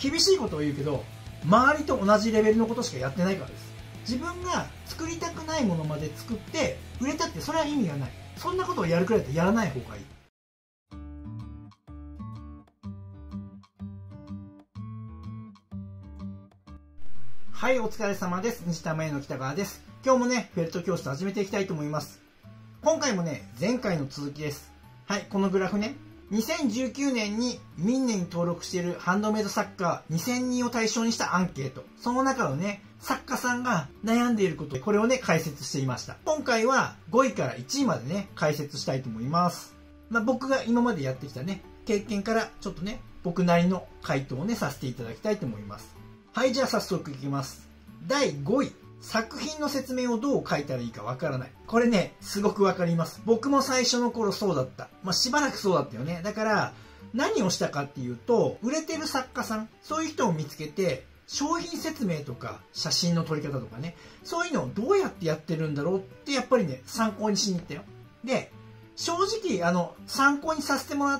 厳しいことを言うけど、周りと同じレベルのことしかやってないからです。自分が作りたくないものまで作って売れたってそれは意味がない。そんなことをやるくらいだったらやらない方がいい。はい、お疲れ様です。西玉屋の北川です。今日もね、フェルト教室始めていきたいと思います。今回もね、前回の続きです。はい、このグラフね、2019年に民ネに登録しているハンドメイド作家2000人を対象にしたアンケート。その中のね、作家さんが悩んでいること、これをね、解説していました。今回は5位から1位までね、解説したいと思います。僕が今までやってきたね、経験からちょっとね、僕なりの回答をね、させていただきたいと思います。はい、じゃあ早速いきます。第5位。作品の説明をどう書いたらいいかわからない。これね、すごくわかります。僕も最初の頃そうだった。しばらくそうだったよね。だから、何をしたかっていうと、売れてる作家さん、そういう人を見つけて、商品説明とか、写真の撮り方とかね、そういうのをどうやってやってるんだろうって、やっぱりね、参考にしに行ったよ。で、正直、参考にさせてもらって、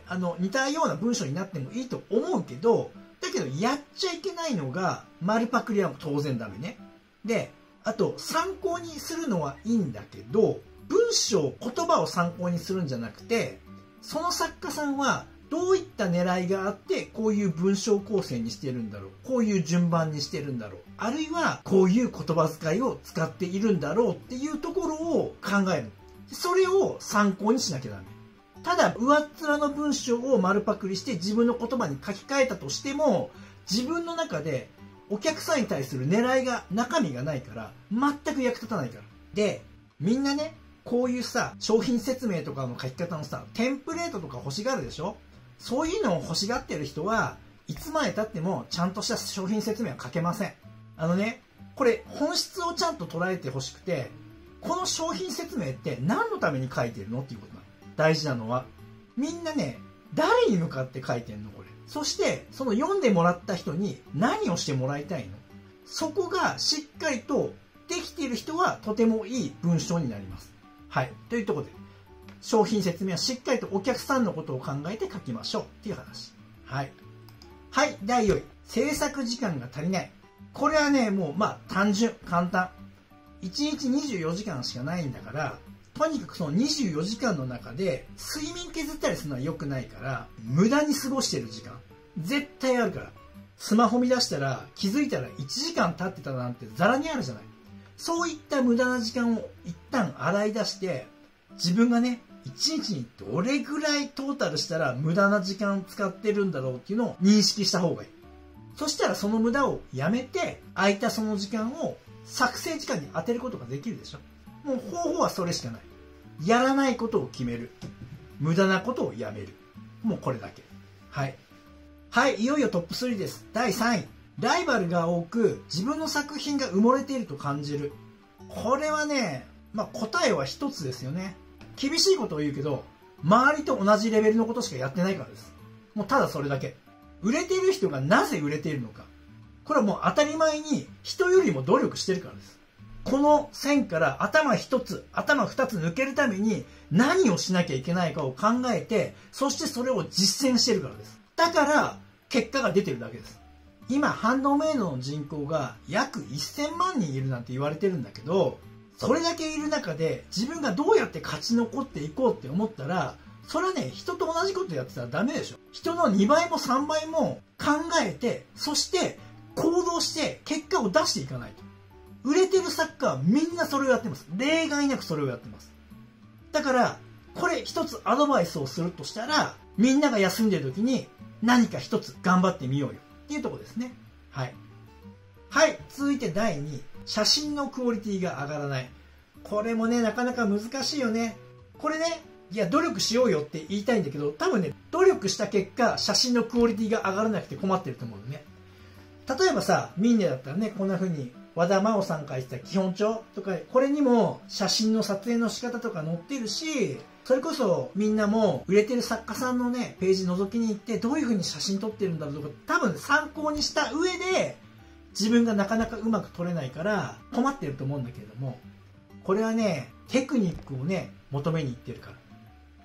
似たような文章になってもいいと思うけど、だけど、やっちゃいけないのが、丸パクリは当然ダメね。で、あと、参考にするのはいいんだけど、文章、言葉を参考にするんじゃなくて、その作家さんはどういった狙いがあって、こういう文章構成にしてるんだろう。こういう順番にしてるんだろう。あるいは、こういう言葉遣いを使っているんだろうっていうところを考える。それを参考にしなきゃダメ。ただ、上っ面の文章を丸パクリして自分の言葉に書き換えたとしても、自分の中でお客さんに対する狙いが、中身がないから、全く役立たないから。で、みんなね、こういうさ、商品説明とかの書き方のさ、テンプレートとか欲しがるでしょ？そういうのを欲しがってる人は、いつまで経ってもちゃんとした商品説明は書けません。これ、本質をちゃんと捉えてほしくて、この商品説明って何のために書いてるのっていうことなの。大事なのは。みんなね、誰に向かって書いてんのこれ。そして、その読んでもらった人に何をしてもらいたいの？そこがしっかりとできている人はとてもいい文章になります。はい。というところで、商品説明はしっかりとお客さんのことを考えて書きましょうっていう話。はい。はい、第4位。制作時間が足りない。これはね、もう単純、簡単。1日24時間しかないんだから、とにかくその24時間の中で睡眠削ったりするのは良くないから、無駄に過ごしてる時間絶対あるから。スマホ見出したら気づいたら1時間経ってたなんてザラにあるじゃない。そういった無駄な時間を一旦洗い出して、自分がね、1日にどれぐらいトータルしたら無駄な時間使ってるんだろうっていうのを認識した方がいい。そしたらその無駄をやめて、空いたその時間を作成時間に当てることができるでしょ。もう方法はそれしかない。やらないことを決める。無駄なことをやめる。もうこれだけ。はい。はい、いよいよトップ3です。第3位。ライバルが多く自分の作品が埋もれていると感じる。これはね、答えは一つですよね。厳しいことを言うけど、周りと同じレベルのことしかやってないからです。もうただそれだけ。売れている人がなぜ売れているのか。これはもう当たり前に人よりも努力してるからです。この線から頭一つ、頭二つ抜けるために何をしなきゃいけないかを考えて、そしてそれを実践してるからです。だから結果が出てるだけです。今、ハンドメイドの人口が約1000万人いるなんて言われてるんだけど、それだけいる中で自分がどうやって勝ち残っていこうって思ったら、それはね、人と同じことやってたらダメでしょ。人の2倍も3倍も考えて、そして行動して結果を出していかないと。売れてる作家はみんなそれをやってます。例外なくそれをやってます。だから、これ一つアドバイスをするとしたら、みんなが休んでる時に何か一つ頑張ってみようよっていうところですね。はい。はい、続いて第2位。写真のクオリティが上がらない。これもね、なかなか難しいよね。これね、いや、努力しようよって言いたいんだけど、多分ね、努力した結果、写真のクオリティが上がらなくて困ってると思うのね。例えばさ、ミンネだったらね、こんな風に、和田真央さんが書いてた基本帳とか、これにも写真の撮影の仕方とか載ってるし、それこそみんなも売れてる作家さんのね、ページ覗きに行ってどういう風に写真撮ってるんだろうとか、多分参考にした上で、自分がなかなかうまく撮れないから困ってると思うんだけれども、これはね、テクニックをね、求めに行ってるから。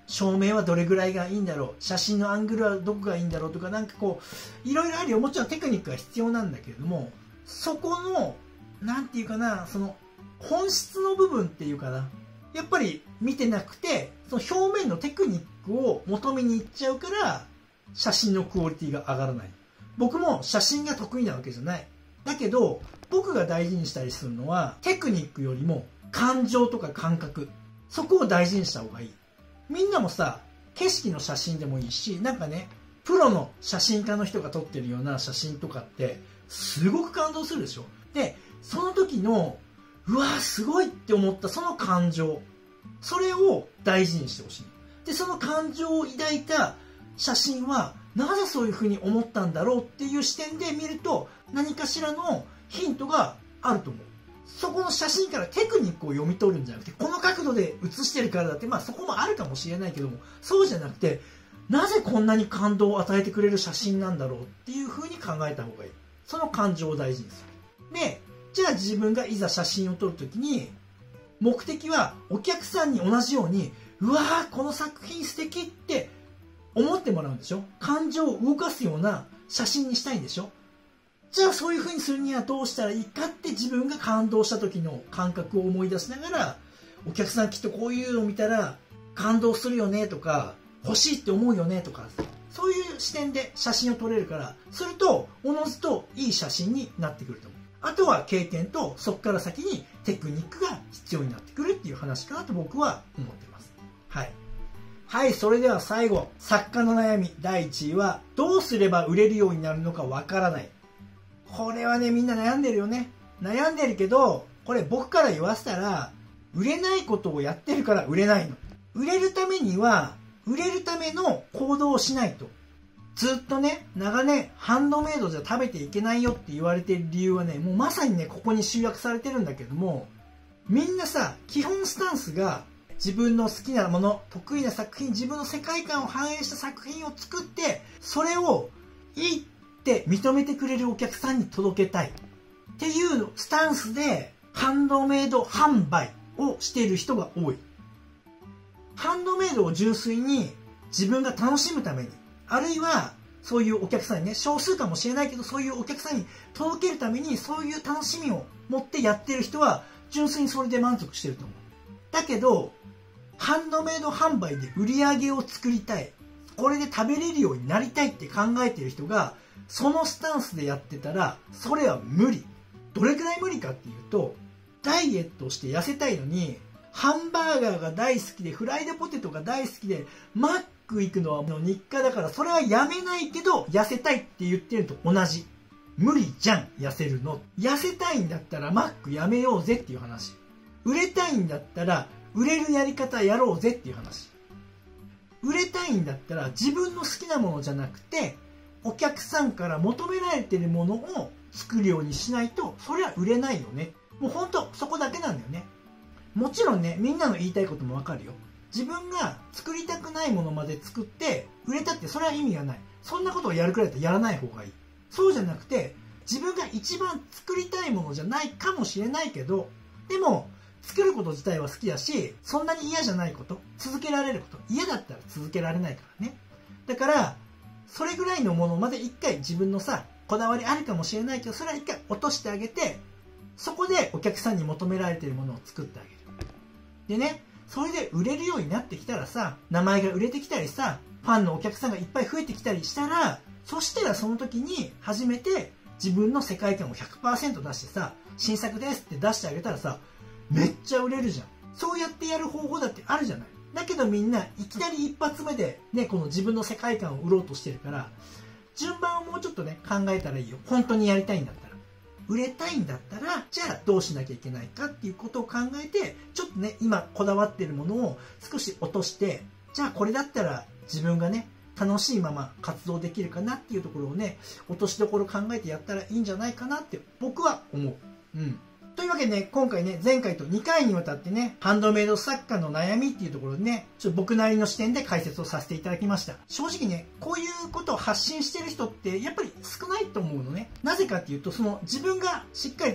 照明はどれぐらいがいいんだろう、写真のアングルはどこがいいんだろうとか、なんかこういろいろあるよ。もちろんテクニックが必要なんだけれども、そこのなんていうかな、その本質の部分っていうかな、やっぱり見てなくて、その表面のテクニックを求めに行っちゃうから、写真のクオリティが上がらない。僕も写真が得意なわけじゃない。だけど僕が大事にしたりするのは、テクニックよりも感情とか感覚、そこを大事にした方がいい。みんなもさ、景色の写真でもいいし、なんかね、プロの写真家の人が撮ってるような写真とかってすごく感動するでしょ。で、その時のうわーすごいって思ったその感情、それを大事にしてほしい。で、その感情を抱いた写真はなぜそういうふうに思ったんだろうっていう視点で見ると、何かしらのヒントがあると思う。そこの写真からテクニックを読み取るんじゃなくて、この角度で写してるからだって、まあそこもあるかもしれないけども、そうじゃなくて、なぜこんなに感動を与えてくれる写真なんだろうっていうふうに考えた方がいい。その感情を大事にする。で、じゃあ自分がいざ写真を撮るときに、目的はお客さんに同じように、うわーこの作品素敵って思ってもらうんでしょ。感情を動かすような写真にしたいんでしょ。じゃあそういう風にするにはどうしたらいいかって、自分が感動した時の感覚を思い出しながら、お客さんきっとこういうのを見たら感動するよねとか、欲しいって思うよねとか、そういう視点で写真を撮れるから、するとおのずといい写真になってくると思う。あとは経験とそこから先にテクニックが必要になってくるっていう話かなと僕は思ってます。はい、それでは最後、作家の悩み第1位は、どうすれば売れるようになるのかわからない。これはね、みんな悩んでるよね。悩んでるけど、これ僕から言わせたら、売れないことをやってるから売れないの。売れるためには、売れるための行動をしないと。ずっとね、長年ハンドメイドじゃ食べていけないよって言われてる理由はね、もうまさにね、ここに集約されてるんだけども、みんなさ、基本スタンスが、自分の好きなもの、得意な作品、自分の世界観を反映した作品を作って、それをいいって認めてくれるお客さんに届けたいっていうスタンスでハンドメイド販売をしている人が多い。ハンドメイドを純粋に自分が楽しむために、あるいはそういうお客さんにね、少数かもしれないけど、そういうお客さんに届けるために、そういう楽しみを持ってやってる人は純粋にそれで満足してると思う。だけどハンドメイド販売で売り上げを作りたい、これで食べれるようになりたいって考えている人がそのスタンスでやってたら、それは無理。どれくらい無理かっていうと、ダイエットして痩せたいのにハンバーガーが大好きでフライドポテトが大好きでマック行くのはもう日課だから、それはやめないけど痩せたいって言ってると同じ。無理じゃん、痩せるの。痩せたいんだったらマックやめようぜっていう話。売れたいんだったら売れるやり方やろうぜっていう話。売れたいんだったら自分の好きなものじゃなくて、お客さんから求められてるものを作るようにしないと、それは売れないよね。もうほんとそこだけなんだよね。もちろんね、みんなの言いたいこともわかるよ。自分が作りたくないものまで作って売れたって、それは意味がない。そんなことをやるくらいだったらやらない方がいい。そうじゃなくて、自分が一番作りたいものじゃないかもしれないけど、でも作ること自体は好きだし、そんなに嫌じゃないこと、続けられること、嫌だったら続けられないからね。だからそれぐらいのものまで一回自分のさ、こだわりあるかもしれないけど、それは一回落としてあげて、そこでお客さんに求められているものを作ってあげる。でね、それで売れるようになってきたらさ、名前が売れてきたりさ、ファンのお客さんがいっぱい増えてきたりしたら、そしたらその時に初めて自分の世界観を 100% 出してさ、新作ですって出してあげたらさ、めっちゃ売れるじゃん。そうやってやる方法だってあるじゃない。だけどみんないきなり一発目でね、この自分の世界観を売ろうとしてるから、順番をもうちょっとね、考えたらいいよ。本当にやりたいんだったら。売れたいんだったら、じゃあどうしなきゃいけないかっていうことを考えて、ちょっとね、今こだわってるものを少し落として、じゃあこれだったら自分がね、楽しいまま活動できるかなっていうところをね、落としどころ考えてやったらいいんじゃないかなって僕は思う。というわけでね、今回ね、前回と2回にわたってね、ハンドメイド作家の悩みっていうところでね、ちょっと僕なりの視点で解説をさせていただきました。正直ね、こういうことを発信してる人ってやっぱり少ないと思うのね。なぜかっていうと、その自分がしっかりと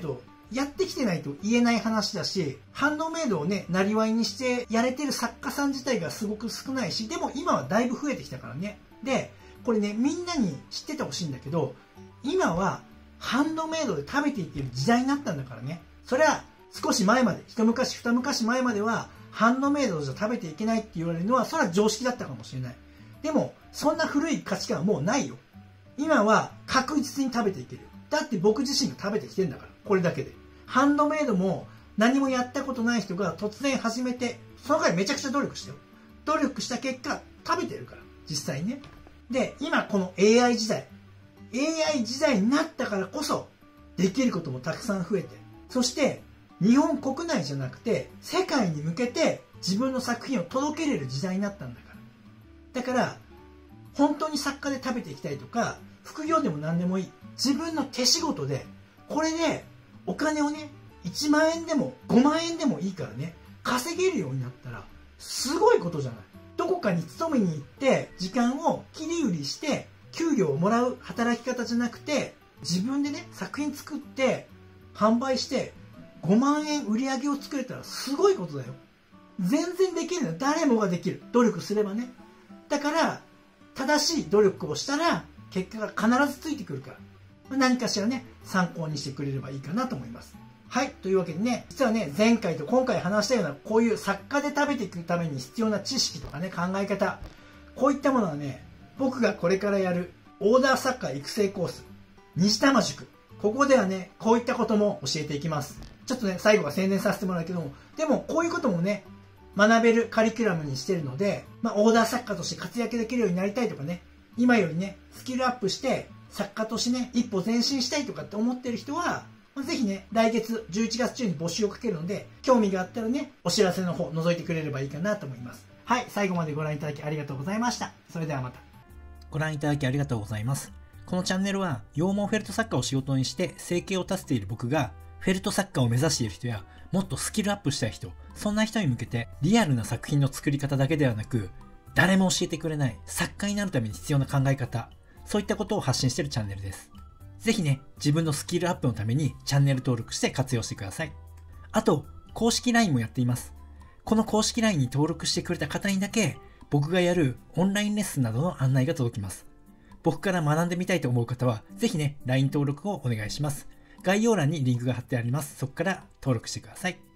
やってきてないと言えない話だし、ハンドメイドをね、なりわいにしてやれてる作家さん自体がすごく少ないし、でも今はだいぶ増えてきたからね。で、これね、みんなに知っててほしいんだけど、今はハンドメイドで食べていける時代になったんだからね。それは少し前まで、一昔二昔前までは、ハンドメイドじゃ食べていけないって言われるのは、それは常識だったかもしれない。でも、そんな古い価値観はもうないよ。今は確実に食べていける。だって僕自身が食べてきてんだから、これだけで。ハンドメイドも何もやったことない人が突然始めて、その回めちゃくちゃ努力してよ。努力した結果、食べてるから、実際ね。で、今この AI 時代になったからこそ、できることもたくさん増えて、そして、日本国内じゃなくて、世界に向けて自分の作品を届けれる時代になったんだから。だから、本当に作家で食べていきたいとか、副業でも何でもいい。自分の手仕事で、これでお金をね、1万円でも5万円でもいいからね、稼げるようになったら、すごいことじゃない。どこかに勤めに行って、時間を切り売りして、給料をもらう働き方じゃなくて、自分でね、作品作って、販売して、5万円売り上げを作れたらすごいことだよ。全然できるのよ。誰もができる。努力すればね。だから、正しい努力をしたら、結果が必ずついてくるから。何かしらね、参考にしてくれればいいかなと思います。はい。というわけでね、実はね、前回と今回話したような、こういう作家で食べていくために必要な知識とかね、考え方。こういったものはね、僕がこれからやるオーダー作家育成コース、西多摩塾。ここではね、こういったことも教えていきます。ちょっとね、最後は宣伝させてもらうけども、でもこういうこともね、学べるカリキュラムにしてるので、オーダー作家として活躍できるようになりたいとかね、今よりね、スキルアップして作家としてね、一歩前進したいとかって思ってる人は、ぜひね、来月11月中に募集をかけるので、興味があったらね、お知らせの方覗いてくれればいいかなと思います。はい、最後までご覧いただきありがとうございました。それではまた。 ご覧いただきありがとうございます。このチャンネルは羊毛フェルト作家を仕事にして生計を立てている僕が、フェルト作家を目指している人や、もっとスキルアップしたい人、そんな人に向けてリアルな作品の作り方だけではなく、誰も教えてくれない作家になるために必要な考え方、そういったことを発信しているチャンネルです。ぜひね、自分のスキルアップのためにチャンネル登録して活用してください。あと、公式 LINE もやっています。この公式 LINE に登録してくれた方にだけ、僕がやるオンラインレッスンなどの案内が届きます。僕から学んでみたいと思う方は、ぜひね、LINE 登録をお願いします。概要欄にリンクが貼ってあります。そこから登録してください。